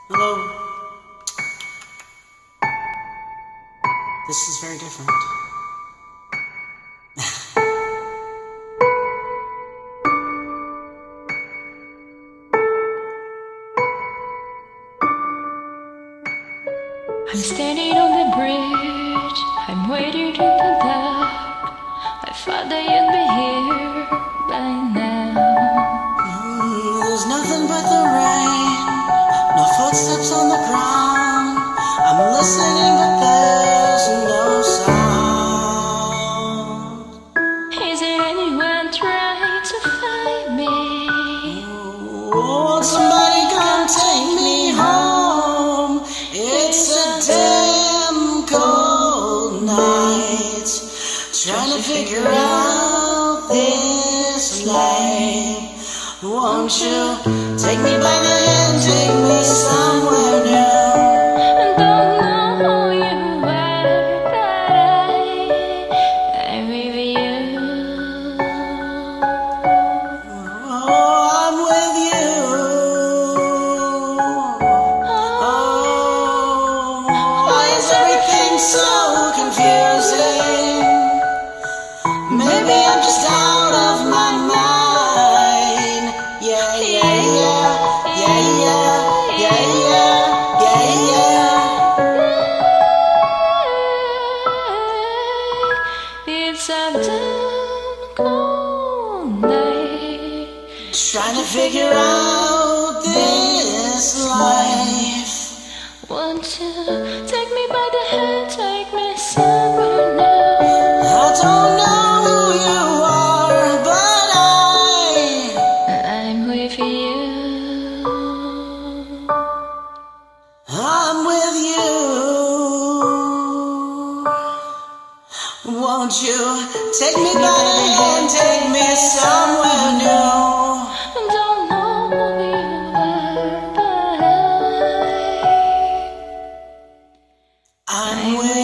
Hello. This is very different. I'm standing on the bridge, I'm waiting to the dock. I thought that you'd be here by now. There's nothing but the rain, no footsteps on the ground. I'm listening but there's no sound. Is there anyone trying to find me? Won't somebody come take me home? It's a damn cold night, trying to figure out this life. Won't you take me by the hand, take me somewhere new? I don't know who you are, but I'm with you. Oh, I'm with you. Oh, why is everything so confusing? Maybe I'm just out of my mind. Yeah, yeah, yeah, yeah, yeah, yeah, yeah, yeah, yeah. It's a damn cold night, trying to figure out this life. won't you take me by the hand, take me somewhere now? I don't know who you are, but I'm with you. I'm with you. Won't you take me by the hand, take me somewhere new? I don't know who you are, but I'm with